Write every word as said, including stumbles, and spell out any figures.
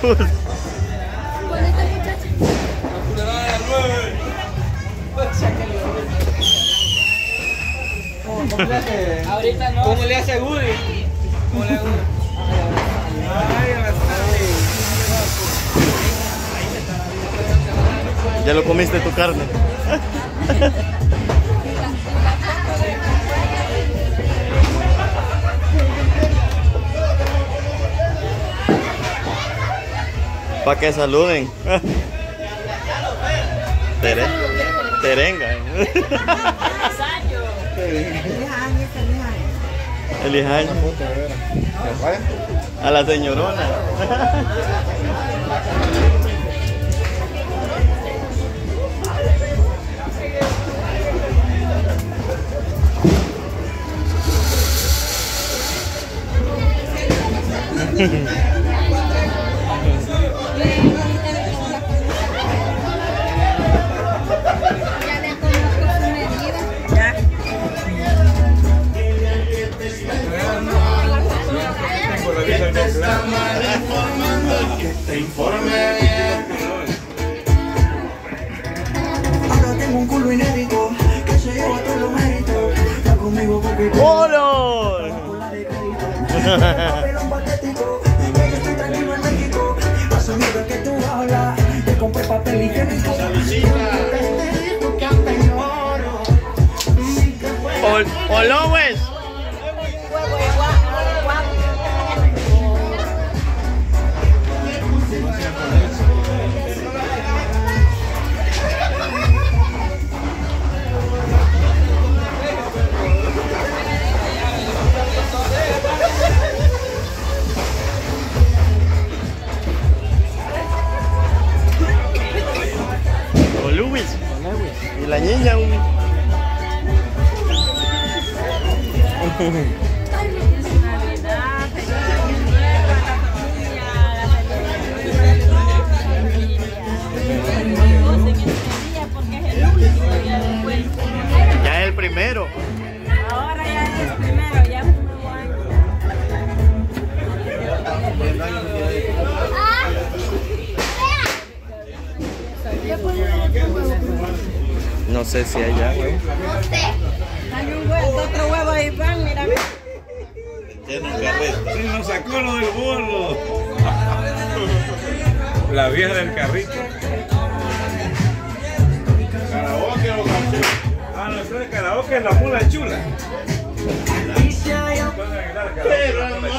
Bonita muchacha. Ahorita no. ¿Cómo le hace Woody? ¿Cómo le hace Woody? Ya lo comiste tu carne. Para que saluden. Tere, terenga. El hijaño. A la señorona. Te informe bien. Ahora tengo un culo inédito que se lleva todos los méritos. Está conmigo porque ¡Olo! papelón patético. Yo estoy tranquilo en México. Hace mierda que tú hablas. Te compré papel higiénico. ¡Olowes! Luis y la niña un... Ya es el primero. Ahora ya es el primero, ya es un nuevo año. No sé si hay ya, güey. Hay un huevo, otro huevo ahí van, mira. Sí, nos sacó lo del bolo. La vieja del carrito. Karaoke o canción. Ah, no, eso de karaoke es la mula chula. Pueden bailar karaoke.